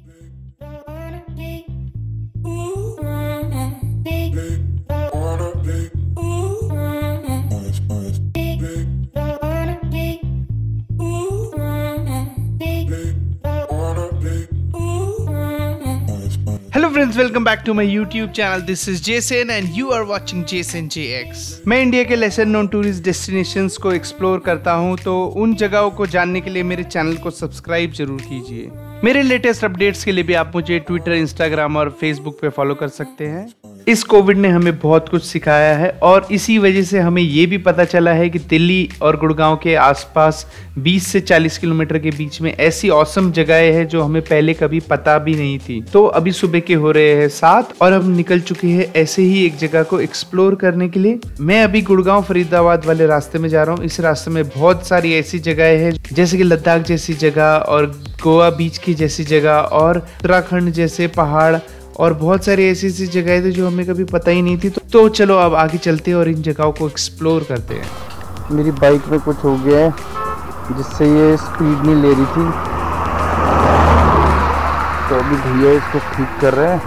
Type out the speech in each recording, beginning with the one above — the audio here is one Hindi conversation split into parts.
Hello friends, welcome back to my YouTube channel. This is Jason and you are watching Jason JX. मैं इंडिया के लेसर नोन टूरिस्ट डेस्टिनेशंस को एक्सप्लोर करता हूं, तो उन जगहों को जानने के लिए मेरे चैनल को सब्सक्राइब जरूर कीजिए। मेरे लेटेस्ट अपडेट्स के लिए भी आप मुझे ट्विटर, इंस्टाग्राम और फेसबुक पे फॉलो कर सकते हैं। इस कोविड ने हमें बहुत कुछ सिखाया है और इसी वजह से हमें ये भी पता चला है कि दिल्ली और गुड़गांव के आसपास 20 से 40 किलोमीटर के बीच में ऐसी औसम जगहें हैं जो हमें पहले कभी पता भी नहीं थी। तो अभी सुबह के हो रहे हैं 7 और हम निकल चुके हैं ऐसे ही एक जगह को एक्सप्लोर करने के लिए। मैं अभी गुड़गांव फरीदाबाद वाले रास्ते में जा रहा हूँ। इस रास्ते में बहुत सारी ऐसी जगहें हैं जैसे कि लद्दाख जैसी जगह और गोवा बीच की जैसी जगह और उत्तराखंड जैसे पहाड़ और बहुत सारी ऐसी जगहें थी जो हमें कभी पता ही नहीं थी। तो चलो अब आगे चलते हैं और इन जगहों को एक्सप्लोर करते हैं। मेरी बाइक में कुछ हो गया है जिससे ये स्पीड नहीं ले रही थी, तो अभी भैया इसको ठीक कर रहे हैं।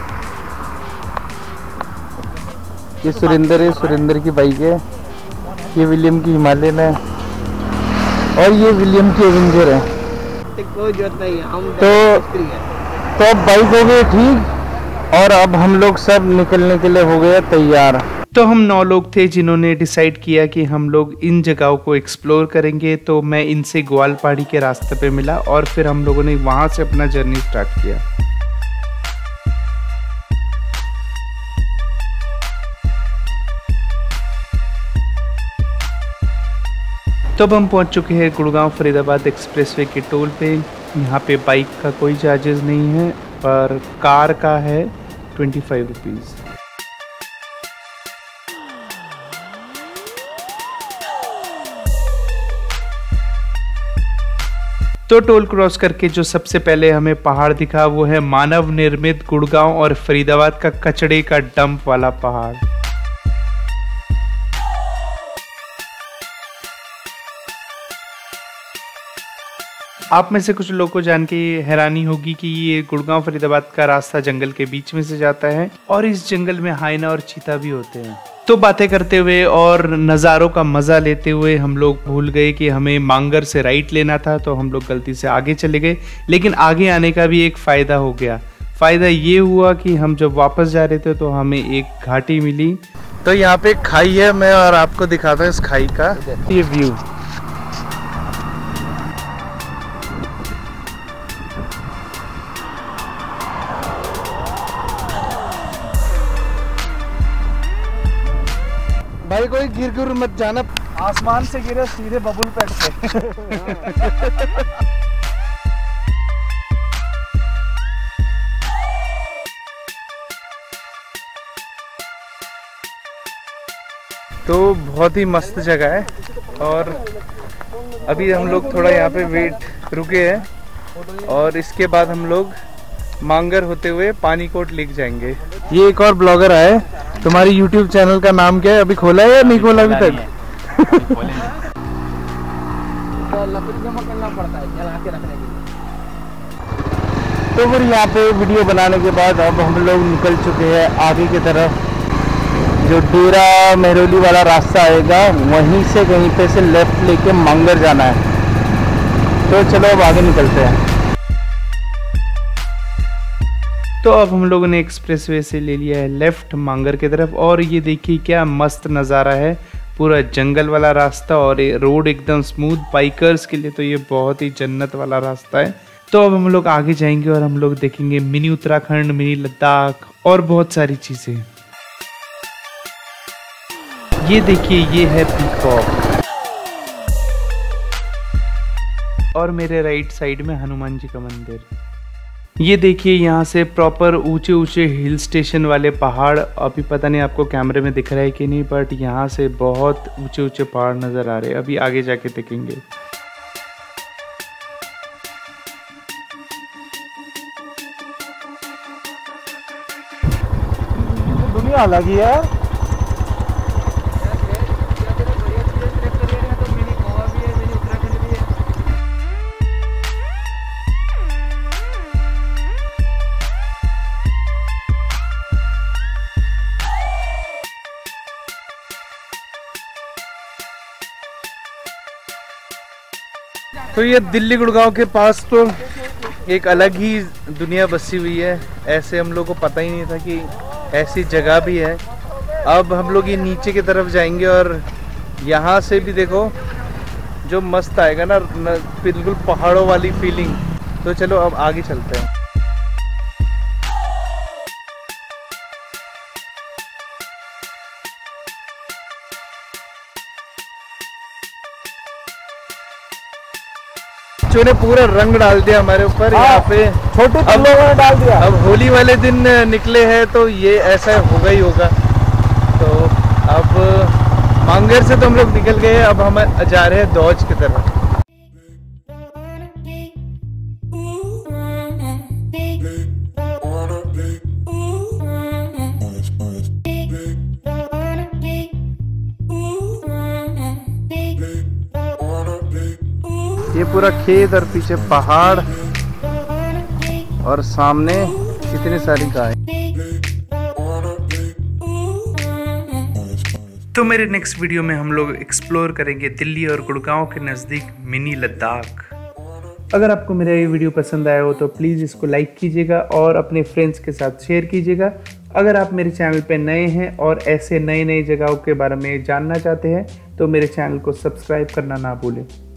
ये सुरेंद्र है, सुरेंद्र की बाइक है। ये विलियम की हिमालयन है और ये विलियम की एवेंजर है। कोई जरूरत नहीं है, हम तो अब बाइक हो गई ठीक और अब हम लोग सब निकलने के लिए हो गए तैयार। तो हम 9 लोग थे जिन्होंने डिसाइड किया कि हम लोग इन जगहों को एक्सप्लोर करेंगे। तो मैं इनसे ग्वाल पहाड़ी के रास्ते पे मिला और फिर हम लोगों ने वहां से अपना जर्नी स्टार्ट किया। तो अब हम पहुंच चुके हैं गुड़गांव फरीदाबाद एक्सप्रेसवे के टोल पे। यहाँ पे बाइक का कोई चार्जेस नहीं है पर कार का है 25 रुपीज़। तो टोल क्रॉस करके जो सबसे पहले हमें पहाड़ दिखा वो है मानव निर्मित गुड़गांव और फरीदाबाद का कचड़े का डंप वाला पहाड़। आप में से कुछ लोगों को जान के हैरानी होगी कि ये गुड़गांव फरीदाबाद का रास्ता जंगल के बीच में से जाता है और इस जंगल में हाइना और चीता भी होते हैं। तो बातें करते हुए और नज़ारों का मज़ा लेते हुए हम लोग भूल गए कि हमें मांगर से राइट लेना था, तो हम लोग गलती से आगे चले गए। लेकिन आगे आने का भी एक फ़ायदा हो गया। फ़ायदा ये हुआ कि हम जब वापस जा रहे थे तो हमें एक घाटी मिली। तो यहाँ पे खाई है, मैं और आपको दिखाता हूँ इस खाई का ये व्यू। भाई कोई गिर मत जाना, आसमान से गिरे सीधे बबुल पेट पे। तो बहुत ही मस्त जगह है और अभी हम लोग थोड़ा यहाँ पे वेट रुके हैं और इसके बाद हम लोग मांगर होते हुए पानीकोट लेक जाएंगे। ये एक और ब्लॉगर आए। तुम्हारी YouTube चैनल का नाम क्या है? अभी खोला है या नहीं खोला अभी तक? तो फिर यहाँ पे वीडियो बनाने के बाद अब हम लोग निकल चुके हैं आगे की तरफ। जो डेरा मेहरौली वाला रास्ता आएगा वहीं से कहीं पे से लेफ्ट लेके मांगर जाना है। तो चलो अब आगे निकलते हैं। तो अब हम लोगों ने एक्सप्रेसवे से ले लिया है लेफ्ट मांगर की तरफ और ये देखिए क्या मस्त नज़ारा है। पूरा जंगल वाला रास्ता और रोड एकदम स्मूथ। बाइकर्स के लिए तो ये बहुत ही जन्नत वाला रास्ता है। तो अब हम लोग आगे जाएंगे और हम लोग देखेंगे मिनी उत्तराखंड, मिनी लद्दाख और बहुत सारी चीज़ें। ये देखिए ये है पीकॉक और मेरे राइट साइड में हनुमान जी का मंदिर। ये देखिए यहाँ से प्रॉपर ऊंचे ऊंचे हिल स्टेशन वाले पहाड़। अभी पता नहीं आपको कैमरे में दिख रहा है कि नहीं, बट यहाँ से बहुत ऊंचे ऊंचे पहाड़ नज़र आ रहे हैं। अभी आगे जाके देखेंगे। दुनिया अलग ही है। तो ये दिल्ली गुड़गांव के पास तो एक अलग ही दुनिया बसी हुई है। ऐसे हम लोग को पता ही नहीं था कि ऐसी जगह भी है। अब हम लोग ये नीचे की तरफ जाएंगे और यहाँ से भी देखो जो मस्त आएगा ना, बिल्कुल पहाड़ों वाली फीलिंग। तो चलो अब आगे चलते हैं। बच्चों ने पूरा रंग डाल दिया हमारे ऊपर यहाँ पे, छोटे लोगों ने डाल दिया। अब होली वाले दिन निकले हैं तो ये ऐसा होगा ही होगा। तो अब मांगेर से तो हम लोग निकल गए, अब हम जा रहे हैं दौज की तरफ। ये पूरा खेत और पीछे पहाड़ और सामने कितनी सारी गाय। तो मेरे नेक्स्ट वीडियो में हम लोग एक्सप्लोर करेंगे दिल्ली और गुड़गांव के नज़दीक मिनी लद्दाख। अगर आपको मेरा ये वीडियो पसंद आया हो तो प्लीज़ इसको लाइक कीजिएगा और अपने फ्रेंड्स के साथ शेयर कीजिएगा। अगर आप मेरे चैनल पे नए हैं और ऐसे नई नई जगहों के बारे में जानना चाहते हैं तो मेरे चैनल को सब्सक्राइब करना ना भूलें।